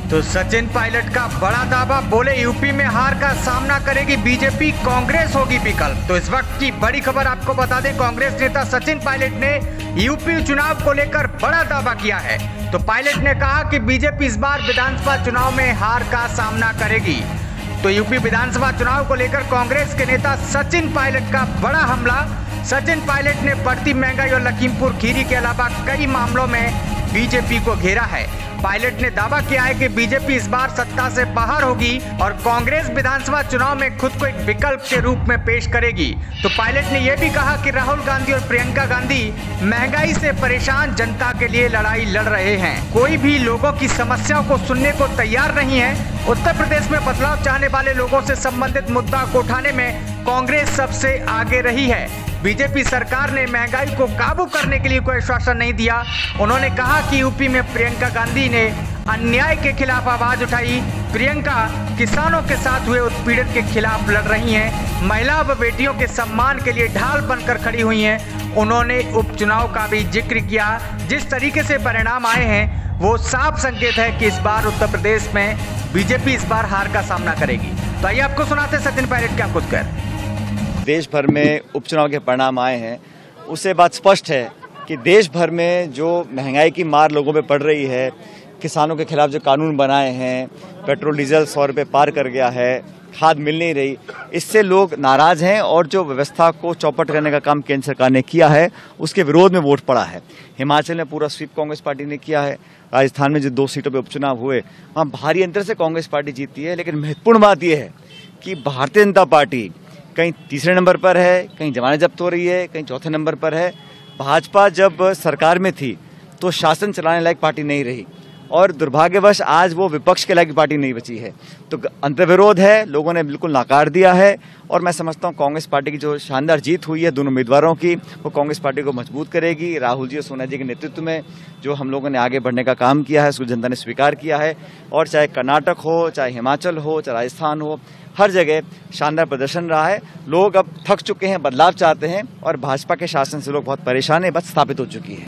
तो सचिन पायलट का बड़ा दावा, बोले यूपी में हार का सामना करेगी बीजेपी, कांग्रेस होगी विकल्प। तो इस वक्त की बड़ी खबर आपको बता दें, कांग्रेस नेता सचिन पायलट ने यूपी चुनाव को लेकर बड़ा दावा किया है। तो पायलट ने कहा कि बीजेपी इस बार विधानसभा चुनाव में हार का सामना करेगी। तो यूपी विधानसभा चुनाव को लेकर कांग्रेस के नेता सचिन पायलट का बड़ा हमला। सचिन पायलट ने बढ़ती महंगाई और लखीमपुर खीरी के अलावा कई मामलों में बीजेपी को घेरा है। पायलट ने दावा किया है कि बीजेपी इस बार सत्ता से बाहर होगी और कांग्रेस विधानसभा चुनाव में खुद को एक विकल्प के रूप में पेश करेगी। तो पायलट ने यह भी कहा कि राहुल गांधी और प्रियंका गांधी महंगाई से परेशान जनता के लिए लड़ाई लड़ रहे हैं, कोई भी लोगों की समस्याओं को सुनने को तैयार नहीं है। उत्तर प्रदेश में बदलाव चाहने वाले लोगों से संबंधित मुद्दा को उठाने में कांग्रेस सबसे आगे रही है। बीजेपी सरकार ने महंगाई को काबू करने के लिए कोई आश्वासन नहीं दिया। उन्होंने कहा कि यूपी में प्रियंका गांधी ने अन्याय के खिलाफ आवाज उठाई। प्रियंका किसानों के साथ हुए उत्पीड़न के खिलाफ लड़ रही हैं, महिला व बेटियों के सम्मान के लिए ढाल बनकर खड़ी हुई हैं। उन्होंने उपचुनाव का भी जिक्र किया। जिस तरीके से परिणाम आए हैं वो साफ संकेत है कि इस बार उत्तर प्रदेश में बीजेपी इस बार हार का सामना करेगी। तो आइए आपको सुनाते सचिन पायलट क्या कुछ कर। देश भर में उपचुनाव के परिणाम आए हैं, उससे बात स्पष्ट है कि देश भर में जो महंगाई की मार लोगों पे पड़ रही है, किसानों के खिलाफ जो कानून बनाए हैं, पेट्रोल डीजल 100 रुपये पार कर गया है, खाद मिल नहीं रही, इससे लोग नाराज हैं और जो व्यवस्था को चौपट करने का काम केंद्र सरकार ने किया है उसके विरोध में वोट पड़ा है। हिमाचल में पूरा स्वीप कांग्रेस पार्टी ने किया है। राजस्थान में जो 2 सीटों पे उपचुनाव हुए वहाँ भारी अंतर से कांग्रेस पार्टी जीती है। लेकिन महत्वपूर्ण बात यह है कि भारतीय जनता पार्टी कहीं तीसरे नंबर पर है, कहीं जमानत जब्त हो रही है, कहीं चौथे नंबर पर है। भाजपा जब सरकार में थी तो शासन चलाने लायक पार्टी नहीं रही और दुर्भाग्यवश आज वो विपक्ष के लायक पार्टी नहीं बची है। तो अंतर्विरोध है, लोगों ने बिल्कुल नाकार दिया है और मैं समझता हूँ कांग्रेस पार्टी की जो शानदार जीत हुई है दोनों उम्मीदवारों की, वो कांग्रेस पार्टी को मजबूत करेगी। राहुल जी और सोनिया जी के नेतृत्व में जो हम लोगों ने आगे बढ़ने का काम किया है उसको जनता ने स्वीकार किया है। और चाहे कर्नाटक हो, चाहे हिमाचल हो, चाहे राजस्थान हो, हर जगह शानदार प्रदर्शन रहा है। लोग अब थक चुके हैं, बदलाव चाहते हैं और भाजपा के शासन से लोग बहुत परेशान हैं, बस स्थापित हो चुकी है।